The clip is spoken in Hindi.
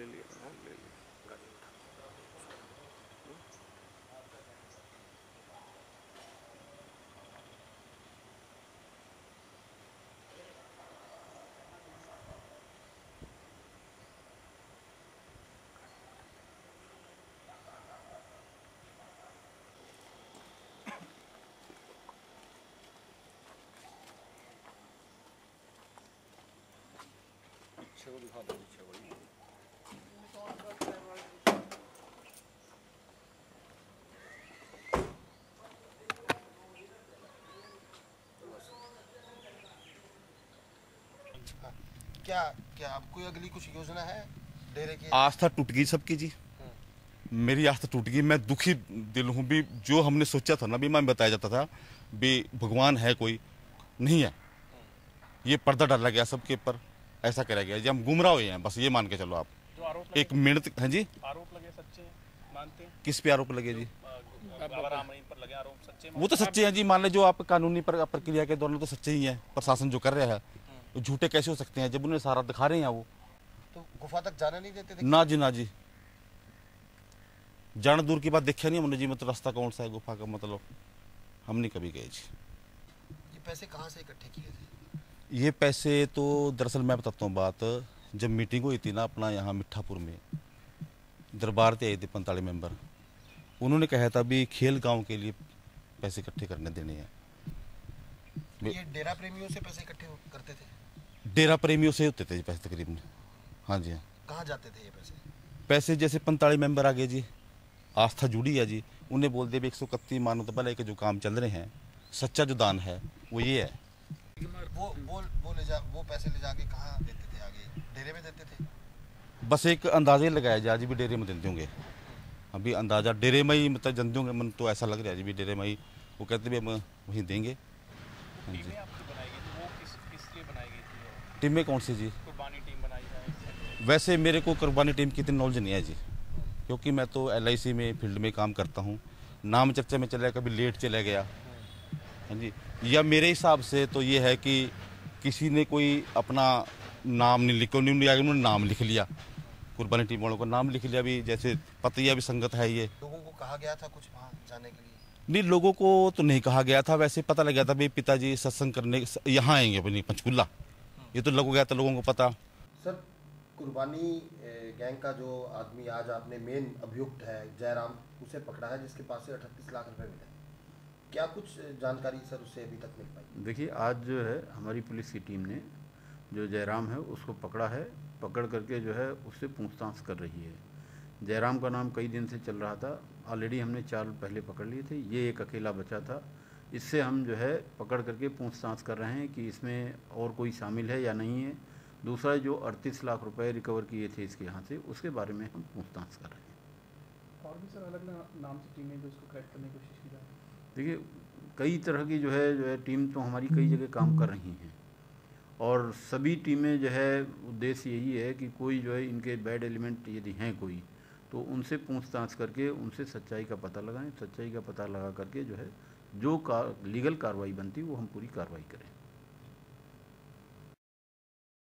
ले लिया, हाँ ले लिया, गाड़ी उठा। पीछे को दिखा दो, पीछे को ही। क्या क्या आपको अगली कुछ योजना है डेरे की? आस्था टूट गई सबकी जी। मेरी आस्था टूट गई, मैं दुखी दिल हूँ भी। जो हमने सोचा था ना भी, मैं बताया जाता था भी भगवान है कोई नहीं है, ये पर्दा डाला गया सबके ऊपर, ऐसा करा गया जी। हम गुमराह हुए हैं, बस ये मान के चलो आप। जो आरोप एक मिनट है जी, आरोप लगे सच्चे हैं, मानते हैं? किस पे आरोप लगे जी? बाबा राम रहीम पर लगे आरोप सच्चे वो तो सच्चे हैं जी, मान ले जो आप कानूनी प्रक्रिया के दौरान तो सच्चे ही हैं। प्रशासन जो कर रहा है वो झूठे कैसे हो सकते हैं जब उन्हें सारा दिखा रहे हैं वो। तो गुफा तक जाने नहीं देते थे? ना जी, ना जी, जाना दूर की बात, देखा नहीं हमने जी। मतलब रास्ता कौन सा है गुफा का, मतलब हम नहीं कभी गए जी। ये पैसे कहाँ से इकट्ठे किए थे? ये पैसे तो दरअसल मैं बताता हूँ बात। जब मीटिंग हुई थी ना अपना यहाँ मिठापुर में, दरबार पे आए थे 45 मेंबर। उन्होंने कहा था भी खेल गांव के लिए पैसे इकट्ठे करने देने हैं। ये डेरा प्रेमियों से पैसे इकट्ठे करते थे? डेरा प्रेमियों से होते थे जी पैसे तकरीबन। हाँ जी, हाँ। कहाँ जाते थे ये पैसे? पैसे जैसे 45 मेंबर आ गए जी, आस्था जुड़ी है जी, उन्हें बोल दे भी 131 मानवता भले के जो काम चल रहे हैं, सच्चा जो दान है वो ये है। वो पैसे ले जाके कहाँ देते थे? आगे डेरे में देते थे? बस एक अंदाजा ही लगाया जा जी भी डेरे में देते होंगे। अभी अंदाजा डेरे में ही मतलब जनते होंगे, मन तो ऐसा लग रहा है जी भी डेरे में ही वो कहते भी हम वहीं देंगे। हाँ जी। टीमें आपकी बनाई गई थी, वो किस लिए बनाई गई थी? टीमें कौन सी जी? कुर्बानी टीम बनाई जाए? वैसे मेरे को कुर्बानी टीम की इतनी नॉलेज नहीं है जी, क्योंकि मैं तो LIC में फील्ड में काम करता हूँ। नाम चर्चा में चला, कभी लेट चला गया। हाँ जी। या मेरे हिसाब से तो ये है कि किसी ने कोई अपना नाम नहीं लिखा, उन्होंने नाम लिख लिया, कुर्बानी टीम वालों का नाम लिख लिया। भी जैसे पता ही अभी संगत है ये। लोगों को कहा गया था कुछ वहाँ जाने के लिए? नहीं, लोगों को तो नहीं कहा गया था। वैसे पता लग गया था भी पिताजी सत्संग करने यहाँ आएंगे अपनी पंचकुला, ये तो लग गया था लोगों को पता। सर, कुर्बानी गैंग का जो आदमी आज आपने मेन अभियुक्त है जयराम, उसे पकड़ा है जिसके पास से 38 लाख रुपए मिले, क्या कुछ जानकारी सर उससे अभी तक मिल पाई? देखिए, आज जो है हमारी पुलिस की टीम ने जो जयराम है उसको पकड़ा है। पकड़ करके जो है उससे पूछताछ कर रही है। जयराम का नाम कई दिन से चल रहा था, ऑलरेडी हमने 4 पहले पकड़ लिए थे, ये एक अकेला बचा था। इससे हम जो है पकड़ करके पूछताछ कर रहे हैं कि इसमें और कोई शामिल है या नहीं है। दूसरा जो 38 लाख रुपए रिकवर किए थे इसके यहाँ से, उसके बारे में हम पूछताछ कर रहे हैं। और भी सर अलग नाम से टीमें जो इसको क्रैक करने की कोशिश की जा रही है? देखिए, कई तरह की जो है टीम तो हमारी कई जगह काम कर रही हैं, और सभी टीमें जो है उद्देश्य यही है कि कोई जो है इनके बैड एलिमेंट यदि हैं कोई, तो उनसे पूछताछ करके उनसे सच्चाई का पता लगाएं। सच्चाई का पता लगा करके जो है जो लीगल कार्रवाई बनती है वो हम पूरी कार्रवाई करें।